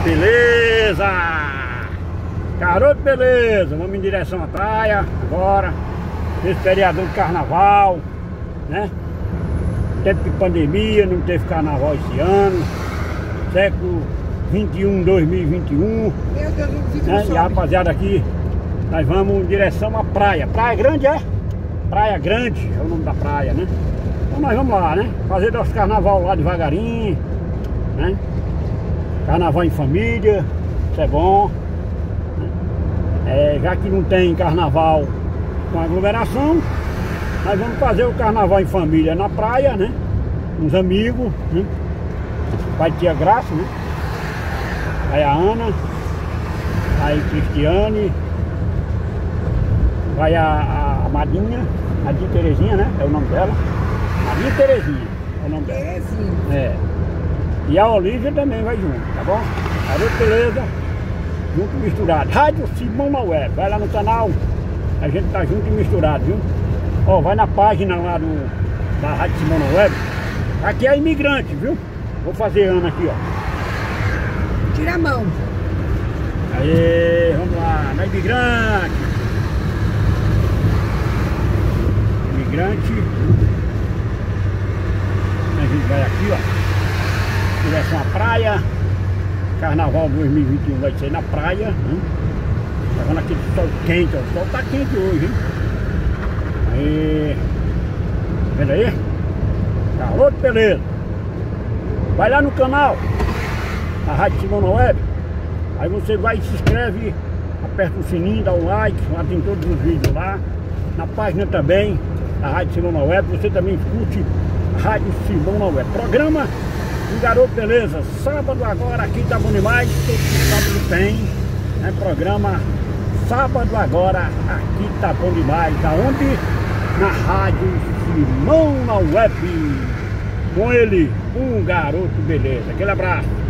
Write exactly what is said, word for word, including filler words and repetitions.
Beleza! Garoto, beleza! Vamos em direção à praia agora. Esse feriador de carnaval, né? Tempo de pandemia, não teve carnaval esse ano. Século vinte e um, dois mil e vinte e um. Meu Deus, o vídeo Né? não E a rapaziada aqui, nós vamos em direção à praia. Praia Grande, é? Praia Grande é o nome da praia, né? Então nós vamos lá, né? Fazer nosso carnaval lá devagarinho, né? Carnaval em família, isso é bom, né? É, já que não tem carnaval com aglomeração, nós vamos fazer o carnaval em família na praia, né? Com os amigos, né? Vai ter a Graça, né? Vai a Ana, vai a Cristiane, vai a, a Madinha, Madinha Terezinha, né? É o nome dela. Madinha Terezinha é o nome dela. Terezinha. É. E a Olívia também vai junto, tá bom? Valeu, beleza? Junto e misturado. Rádio Simão na Web. Vai lá no canal. A gente tá junto e misturado, viu? Ó, vai na página lá do, da Rádio Simão na Web. Aqui é imigrante, viu? Vou fazer Ana aqui, ó. Tira a mão. Aê, vamos lá. Na imigrante. Imigrante. A gente vai aqui, ó. Direção à praia. Carnaval dois mil e vinte e um vai ser na praia, hein? Tá vendo aquele sol quente, ó. O sol tá quente hoje, hein? Aí. Vendo aí? Tá outro, beleza. Vai lá no canal, a Rádio Simão na Web. Aí você vai e se inscreve, aperta o sininho, dá um like, lá tem todos os vídeos lá. Na página também, a Rádio Simão na Web, você também curte a Rádio Simão na Web. Programa do Garoto Beleza, sábado agora aqui tá bom demais, todo sábado tem, né? Programa sábado agora aqui tá bom demais, aonde? Na Rádio Simão na Web, com ele, um Garoto Beleza. Aquele abraço.